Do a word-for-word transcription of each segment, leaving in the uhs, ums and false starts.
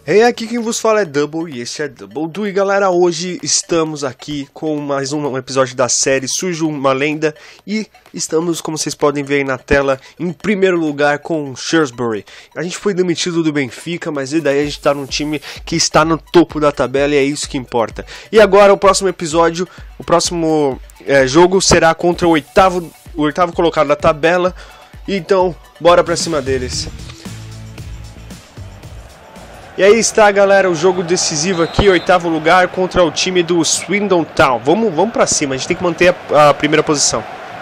E aqui quem vos fala é Double e este é Double Do. E galera, hoje estamos aqui com mais um episódio da série Surge uma Lenda. E estamos, como vocês podem ver aí na tela, em primeiro lugar com Shrewsbury. A gente foi demitido do Benfica, mas e daí a gente tá num time que está no topo da tabela e é isso que importa. E agora o próximo episódio, o próximo é, jogo será contra o oitavo, o oitavo colocado da tabela. Então, bora pra cima deles. E aí está, galera, o jogo decisivo aqui, oitavo lugar contra o time do Swindon Town. Vamos, vamos pra cima, a gente tem que manter a, a primeira posição.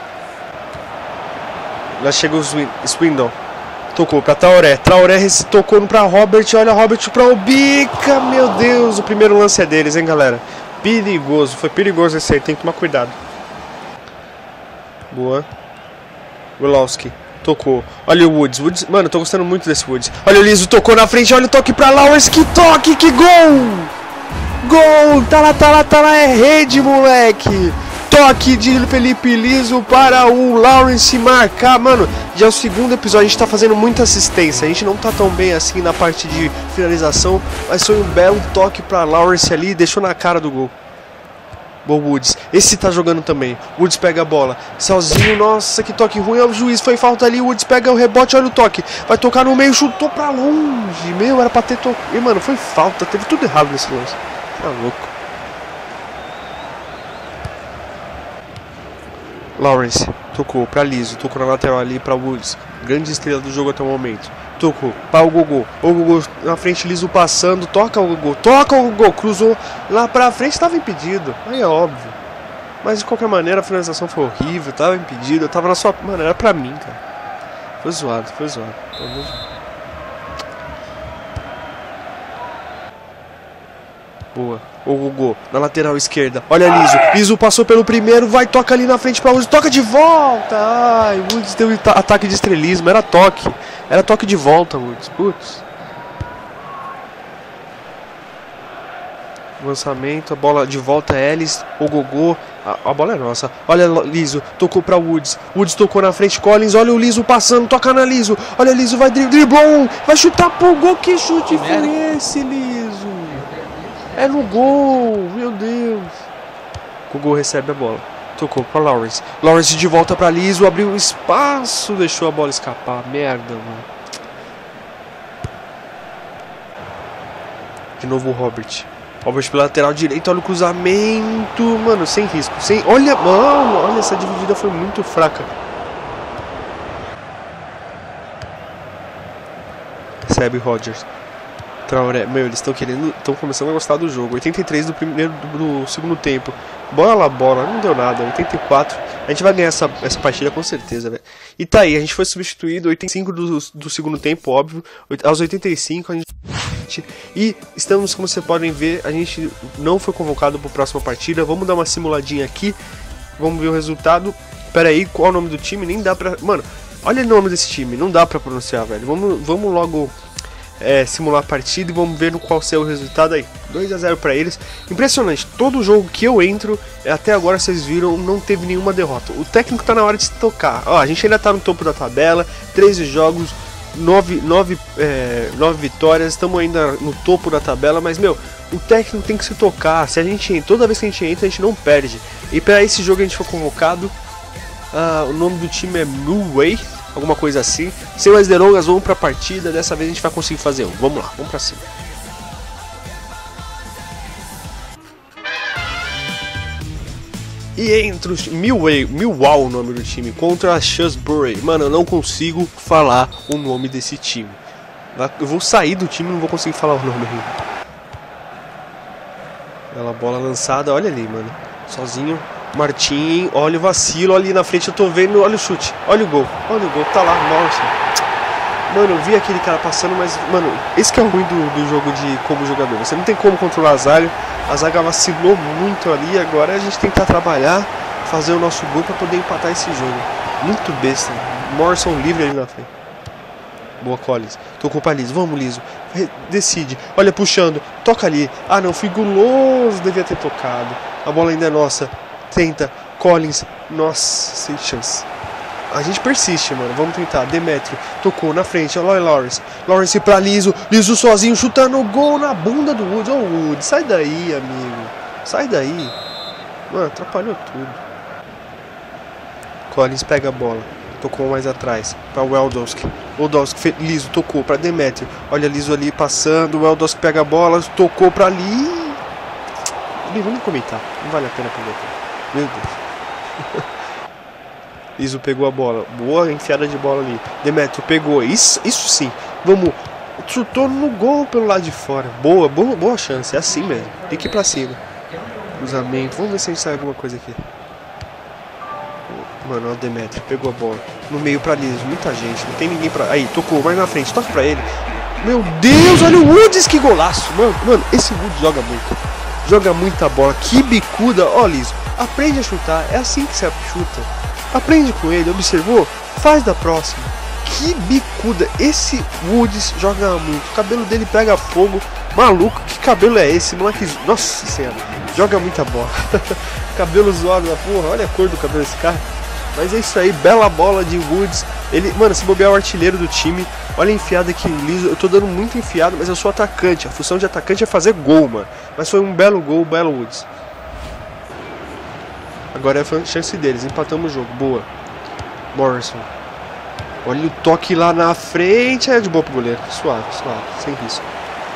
Lá chegou o Swindon. Tocou pra Traoré. Traoré tocou pra Robert. Olha Robert pra Obica. Meu Deus, o primeiro lance é deles, hein, galera. Perigoso, foi perigoso esse aí, tem que tomar cuidado. Boa. Wilowski. Tocou. Olha o Woods. Woods. Mano, eu tô gostando muito desse Woods. Olha o Liso, tocou na frente. Olha o toque pra Lawrence. Que toque, que gol! Gol! Tá lá, tá lá, tá lá. É rede, moleque. Toque de Felipe Liso para o Lawrence marcar. Mano, já é o segundo episódio. A gente tá fazendo muita assistência. A gente não tá tão bem assim na parte de finalização. Mas foi um belo toque pra Lawrence ali. Deixou na cara do gol. Boa, Woods. Esse tá jogando também. Woods pega a bola. Sozinho. Nossa, que toque ruim. Olha o juiz. Foi falta ali. Woods pega o rebote. Olha o toque. Vai tocar no meio. Chutou pra longe. Meu, era pra ter tocado. E, mano, foi falta. Teve tudo errado nesse lance. Tá louco. Lawrence. Tocou pra Liso. Tocou na lateral ali pra Woods. Grande estrela do jogo até o momento. Tocou para o Gogô. O Gogô na frente, Liso passando. Toca o Gogô. Toca o Gogô. Cruzou lá pra frente. Estava impedido. Aí é óbvio. Mas de qualquer maneira a finalização foi horrível. Tava impedido. Eu tava na sua. Mano, era pra mim, cara. Foi zoado. Foi zoado. Boa. O Gogô na lateral esquerda. Olha Liso. Liso passou pelo primeiro. Vai, toca ali na frente pra Woods. Toca de volta. Ai, Woods deu ataque de estrelismo. Era toque. Era toque de volta, Woods. Putz. Lançamento. A bola de volta é Ellis. O Gogô. A, a bola é nossa. Olha Liso. Tocou pra Woods. Woods tocou na frente. Collins. Olha o Liso passando. Toca na Liso. Olha Liso. Vai dri driblou. Vai chutar pro gol. Que chute foi esse, Liso? É no gol. Meu Deus. O gol recebe a bola. Tocou pra Lawrence. Lawrence de volta pra Liso. Abriu um espaço. Deixou a bola escapar. Merda, mano. De novo o Robert. Robert pela lateral direita. Olha o cruzamento. Mano, sem risco. Sem... Olha, mano. Olha, essa dividida foi muito fraca. Recebe Rodgers. Traoré. Meu, eles estão querendo. Estão começando a gostar do jogo. oitenta e três do primeiro do, do segundo tempo. Bola, bola, não deu nada. oitenta e quatro. A gente vai ganhar essa, essa partida com certeza, velho. E tá aí, a gente foi substituído. oitenta e cinco do, do segundo tempo, óbvio. Aos oitenta e cinco a gente. E estamos, como vocês podem ver, a gente não foi convocado para a próxima partida. Vamos dar uma simuladinha aqui. Vamos ver o resultado. Pera aí, qual é o nome do time? Nem dá pra. Mano, olha o nome desse time. Não dá pra pronunciar, velho. Vamos, vamos logo. É, simular a partida e vamos ver no qual ser o resultado aí. dois a zero para eles. Impressionante, todo jogo que eu entro, até agora vocês viram, não teve nenhuma derrota. O técnico tá na hora de se tocar. Ó, a gente ainda tá no topo da tabela, treze jogos, nove, nove, é, nove vitórias, estamos ainda no topo da tabela, mas meu, o técnico tem que se tocar. Se a gente, toda vez que a gente entra, a gente não perde. E para esse jogo a gente foi convocado. Uh, o nome do time é New Way. Alguma coisa assim. Sem mais delongas, vamos pra partida. Dessa vez a gente vai conseguir fazer um. Vamos lá, vamos pra cima. E entre os Millwall, Millwall o nome do time, contra a Shrewsbury. Mano, eu não consigo falar o nome desse time. Eu vou sair do time e não vou conseguir falar o nome ainda. Aquela bola lançada, olha ali, mano. Sozinho. Martin, olha o vacilo ali na frente, eu tô vendo, olha o chute, olha o gol, olha o gol, tá lá, nossa. Mano, eu vi aquele cara passando, mas, mano, esse que é o ruim do, do jogo de como jogador, você não tem como controlar a zaga, a zaga vacilou muito ali, agora a gente tem que tentar trabalhar, fazer o nosso gol pra poder empatar esse jogo. Muito besta, Morrison livre ali na frente. Boa, Collins, tocou pra Liso, vamos Liso, decide, olha puxando, toca ali, ah não, fui guloso, devia ter tocado, a bola ainda é nossa. Tenta, Collins, nossa, sem chance. A gente persiste, mano. Vamos tentar. Demetrio tocou na frente. Olha o Lawrence. Lawrence pra Liso. Liso sozinho chutando o gol na bunda do Woods. Ô, oh, Woods, sai daí, amigo. Sai daí. Mano, atrapalhou tudo. Collins pega a bola. Tocou mais atrás. Pra Weldowski. Weldowski, Liso, tocou pra Demetrio. Olha Liso ali passando. Weldowski pega a bola. Tocou pra ali. Vamos comentar. Não vale a pena comentar. Meu Deus. Liso pegou a bola. Boa enfiada de bola ali. Demetrio pegou. Isso, isso sim. Vamos. Chutou no gol pelo lado de fora. Boa, boa, boa chance. É assim mesmo. Tem que ir pra cima. Cruzamento. Vamos ver se a gente sai alguma coisa aqui. Mano, olha o Demetrio. Pegou a bola. No meio pra Liso. Muita gente. Não tem ninguém pra. Aí, tocou. Mais na frente. Toca pra ele. Meu Deus, olha o Woods. Que golaço. Mano, mano, esse Woods joga muito. Joga muita bola. Que bicuda. Ó, Liso. Aprende a chutar. É assim que você chuta. Aprende com ele, observou? Faz da próxima. Que bicuda. Esse Woods joga muito. O cabelo dele pega fogo. Maluco, que cabelo é esse? Moleque. Nossa senhora. Joga muita bola. Cabelo zoado da porra. Olha a cor do cabelo desse cara. Mas é isso aí. Bela bola de Woods. Ele, mano, se bobear o artilheiro do time. Olha a enfiada aqui, Liso. Eu tô dando muito enfiado, mas eu sou atacante. A função de atacante é fazer gol, mano. Mas foi um belo gol, belo Woods. Agora é a chance deles, empatamos o jogo, boa. Morrison. Olha o toque lá na frente, é de boa pro goleiro. Suave, suave, sem risco.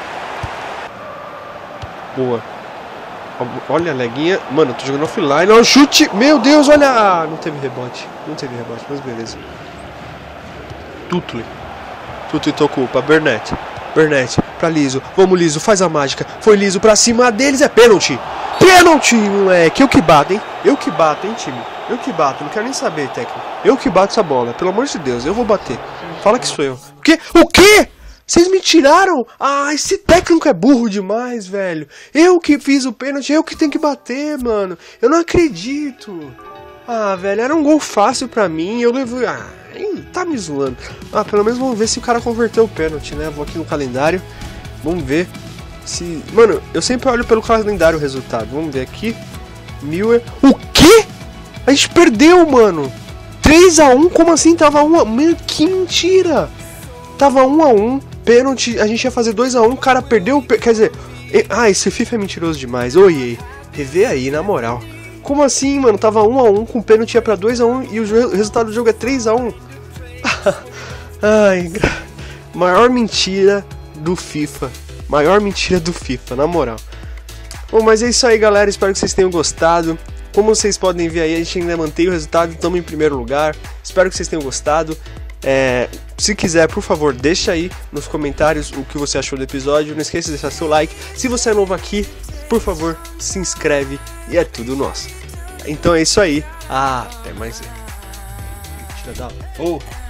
Boa. Olha a leguinha. Mano, eu tô jogando offline. Olha o chute. Meu Deus, olha. Ah, não teve rebote. Não teve rebote, mas beleza. Tutli. Tutli tocou pra Burnett. Burnett pra Liso. Vamos, Liso, faz a mágica. Foi Liso pra cima deles, é pênalti. Pênalti, moleque. Eu que bato, hein? Eu que bato, hein, time? Eu que bato. Não quero nem saber, técnico. Eu que bato essa bola. Pelo amor de Deus, eu vou bater. Fala que sou eu. O quê? O quê? Vocês me tiraram? Ah, esse técnico é burro demais, velho. Eu que fiz o pênalti, eu que tenho que bater, mano. Eu não acredito. Ah, velho, era um gol fácil pra mim. Eu levei... Ah, tá me zoando. Ah, pelo menos vamos ver se o cara converteu o pênalti, né? Vou aqui no calendário. Vamos ver. Se... Mano, eu sempre olho pelo calendário o resultado. Vamos ver aqui. Miller. O quê? A gente perdeu, mano. três a um? Como assim? Tava um a um. Que mentira. Tava um a um. Pênalti. A gente ia fazer dois a um. O cara perdeu. Quer dizer... Ah, esse FIFA é mentiroso demais. Oi, revê aí, na moral. Como assim, mano? Tava um a um. Com pênalti ia pra dois a um. E o resultado do jogo é três a um. Ai, maior mentira do FIFA. Maior mentira do FIFA, na moral. Bom, mas é isso aí, galera. Espero que vocês tenham gostado. Como vocês podem ver aí, a gente ainda mantém o resultado. Estamos em primeiro lugar. Espero que vocês tenham gostado. É, se quiser, por favor, deixa aí nos comentários o que você achou do episódio. Não esqueça de deixar seu like. Se você é novo aqui, por favor, se inscreve. E é tudo nosso. Então é isso aí. Ah, até mais. Tira da... Oh.